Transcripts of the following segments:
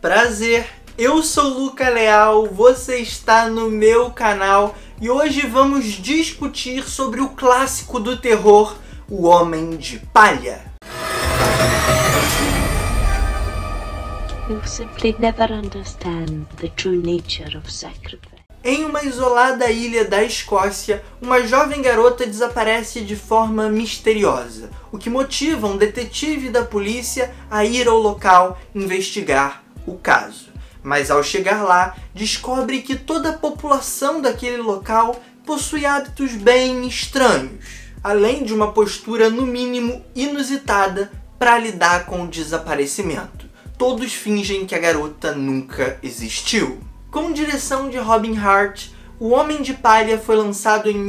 Prazer, eu sou Luca Leal, você está no meu canal e hoje vamos discutir sobre o clássico do terror, O Homem de Palha. You simply never understand the true nature of sacrifice. Em uma isolada ilha da Escócia, uma jovem garota desaparece de forma misteriosa, o que motiva um detetive da polícia a ir ao local investigar o caso. Mas ao chegar lá, descobre que toda a população daquele local possui hábitos bem estranhos, além de uma postura no mínimo inusitada para lidar com o desaparecimento. Todos fingem que a garota nunca existiu. Com direção de Robin Hart, O Homem de Palha foi lançado em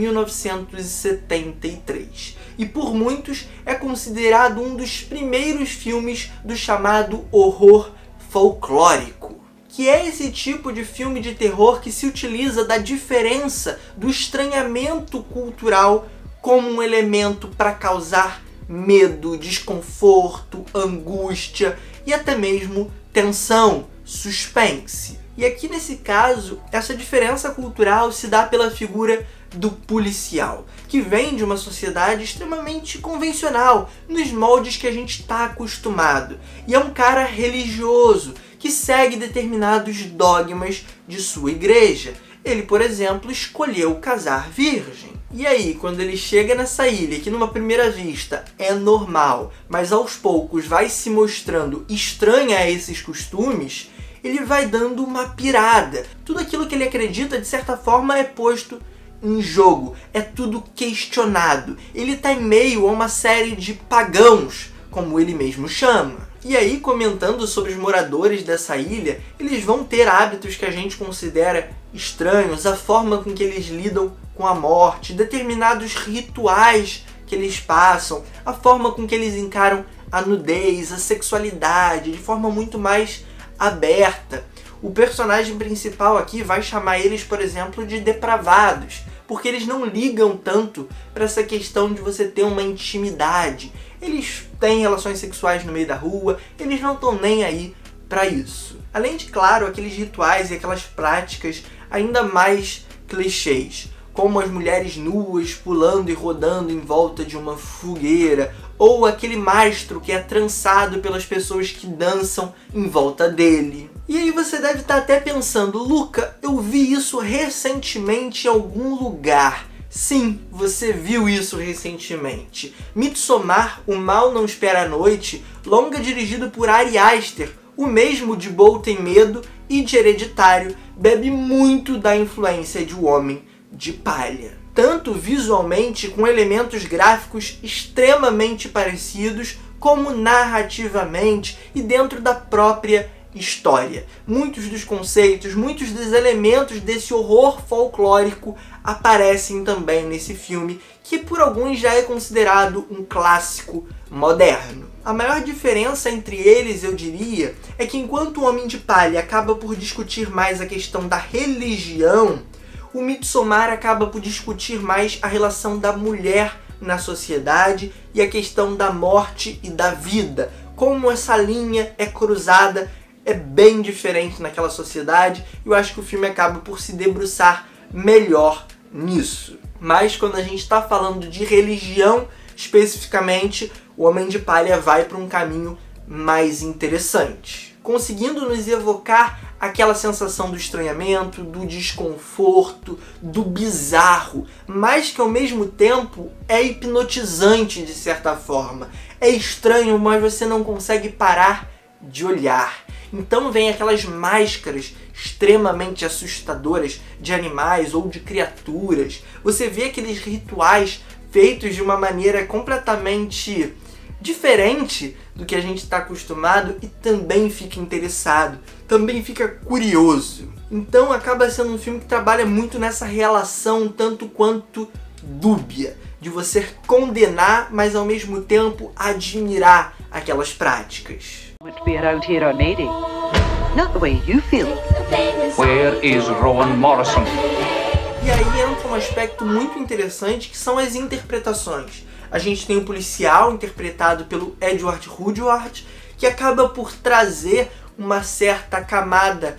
1973 e por muitos é considerado um dos primeiros filmes do chamado horror folclórico, que é esse tipo de filme de terror que se utiliza da diferença do estranhamento cultural como um elemento para causar medo, desconforto, angústia e até mesmo tensão, suspense. E aqui nesse caso, essa diferença cultural se dá pela figura do policial, que vem de uma sociedade extremamente convencional, nos moldes que a gente está acostumado. E é um cara religioso, que segue determinados dogmas de sua igreja. Ele, por exemplo, escolheu casar virgem. E aí, quando ele chega nessa ilha, que numa primeira vista é normal, mas aos poucos vai se mostrando estranha a esses costumes, ele vai dando uma pirada. Tudo aquilo que ele acredita, de certa forma, é posto em jogo. É tudo questionado. Ele está em meio a uma série de pagãos, como ele mesmo chama. E aí, comentando sobre os moradores dessa ilha, eles vão ter hábitos que a gente considera estranhos, a forma com que eles lidam com a morte, determinados rituais que eles passam, a forma com que eles encaram a nudez, a sexualidade, de forma muito mais aberta. O personagem principal aqui vai chamar eles, por exemplo, de depravados, porque eles não ligam tanto para essa questão de você ter uma intimidade. Eles têm relações sexuais no meio da rua, eles não estão nem aí para isso. Além de, claro, aqueles rituais e aquelas práticas ainda mais clichês, como as mulheres nuas pulando e rodando em volta de uma fogueira, ou aquele mastro que é trançado pelas pessoas que dançam em volta dele. E aí você deve estar até pensando, Luca, eu vi isso recentemente em algum lugar. Sim, você viu isso recentemente. Midsommar, O Mal Não Espera a Noite, longa dirigido por Ari Aster, o mesmo de Bo Tem Medo e de Hereditário, bebe muito da influência de O Homem de Palha. Tanto visualmente, com elementos gráficos extremamente parecidos, como narrativamente e dentro da própria história. Muitos dos conceitos, muitos dos elementos desse horror folclórico aparecem também nesse filme, que por alguns já é considerado um clássico moderno. A maior diferença entre eles, eu diria, é que enquanto O Homem de Palha acaba por discutir mais a questão da religião, o Midsommar acaba por discutir mais a relação da mulher na sociedade e a questão da morte e da vida. Como essa linha é cruzada, é bem diferente naquela sociedade, e eu acho que o filme acaba por se debruçar melhor nisso. Mas quando a gente está falando de religião, especificamente, O Homem de Palha vai para um caminho mais interessante, conseguindo nos evocar aquela sensação do estranhamento, do desconforto, do bizarro, mas que ao mesmo tempo é hipnotizante de certa forma. É estranho, mas você não consegue parar de olhar. Então vem aquelas máscaras extremamente assustadoras de animais ou de criaturas. Você vê aqueles rituais feitos de uma maneira completamente diferente do que a gente está acostumado e também fica interessado, também fica curioso. Então acaba sendo um filme que trabalha muito nessa relação tanto quanto dúbia, de você condenar, mas ao mesmo tempo admirar aquelas práticas. Where is Rowan Morrison? E aí entra um aspecto muito interessante, que são as interpretações. A gente tem o policial, interpretado pelo Edward Rudyard, que acaba por trazer uma certa camada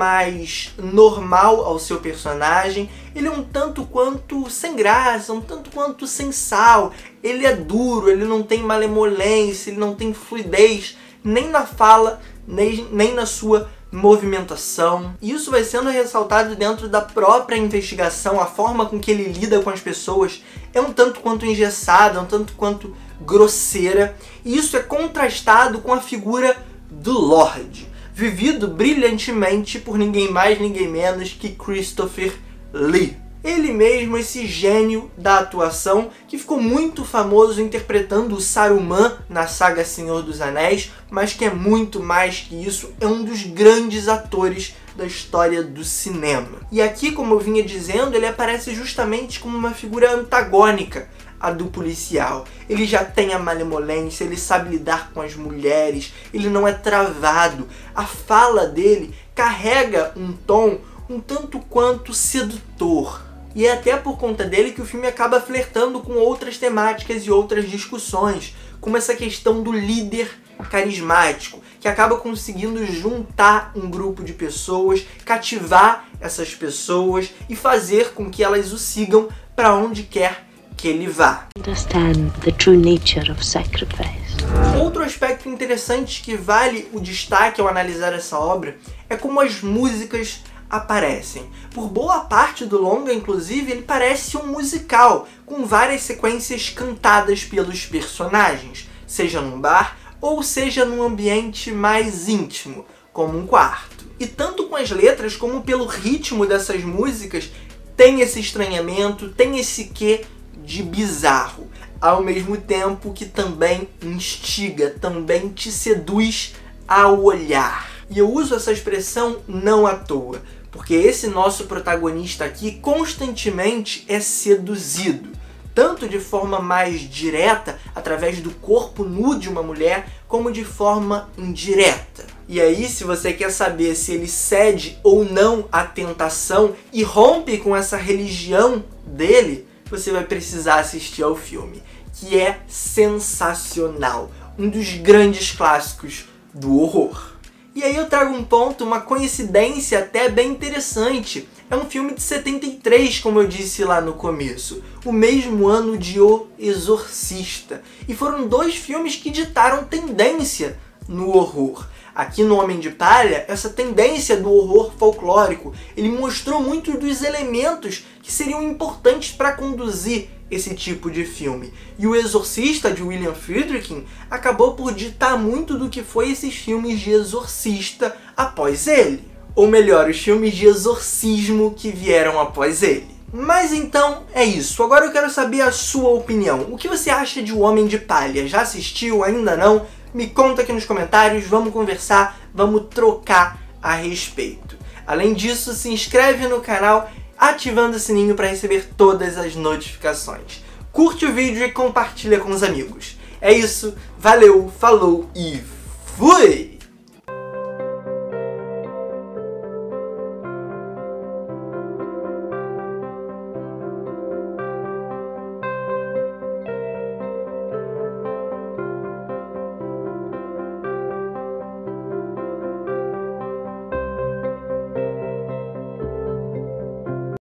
mais normal ao seu personagem. Ele é um tanto quanto sem graça, um tanto quanto sem sal. Ele é duro, ele não tem malemolência, ele não tem fluidez, nem na fala, nem na sua movimentação. E isso vai sendo ressaltado dentro da própria investigação. A forma com que ele lida com as pessoas é um tanto quanto engessada, um tanto quanto grosseira. E isso é contrastado com a figura do Lorde, vivido brilhantemente por ninguém mais, ninguém menos que Christopher Lee. Ele mesmo, esse gênio da atuação, que ficou muito famoso interpretando o Saruman na saga Senhor dos Anéis, mas que é muito mais que isso, é um dos grandes atores da história do cinema. E aqui, como eu vinha dizendo, ele aparece justamente como uma figura antagônica a do policial. Ele já tem a malemolência, ele sabe lidar com as mulheres, ele não é travado. A fala dele carrega um tom um tanto quanto sedutor. E é até por conta dele que o filme acaba flertando com outras temáticas e outras discussões, como essa questão do líder carismático, que acaba conseguindo juntar um grupo de pessoas, cativar essas pessoas e fazer com que elas o sigam para onde quer que ele vá. Understand the true nature of sacrifice. Outro aspecto interessante que vale o destaque ao analisar essa obra é como as músicas aparecem. Por boa parte do longa, inclusive, ele parece um musical, com várias sequências cantadas pelos personagens, seja num bar ou seja num ambiente mais íntimo, como um quarto. E tanto com as letras como pelo ritmo dessas músicas, tem esse estranhamento, tem esse quê de bizarro, ao mesmo tempo que também instiga, também te seduz ao olhar. E eu uso essa expressão não à toa, porque esse nosso protagonista aqui constantemente é seduzido, tanto de forma mais direta, através do corpo nu de uma mulher, como de forma indireta. E aí, se você quer saber se ele cede ou não à tentação e rompe com essa religião dele, você vai precisar assistir ao filme, que é sensacional, um dos grandes clássicos do horror. E aí eu trago um ponto, uma coincidência até bem interessante. É um filme de 73, como eu disse lá no começo, o mesmo ano de O Exorcista. E foram dois filmes que ditaram tendência no horror. Aqui no Homem de Palha, essa tendência do horror folclórico, ele mostrou muitos dos elementos que seriam importantes para conduzir esse tipo de filme. E O Exorcista, de William Friedkin, acabou por ditar muito do que foi esses filmes de exorcista após ele. Ou melhor, os filmes de exorcismo que vieram após ele. Mas então é isso. Agora eu quero saber a sua opinião. O que você acha de O Homem de Palha? Já assistiu? Ainda não? Me conta aqui nos comentários, vamos conversar, vamos trocar a respeito. Além disso, se inscreve no canal ativando o sininho para receber todas as notificações. Curte o vídeo e compartilha com os amigos. É isso, valeu, falou e fui!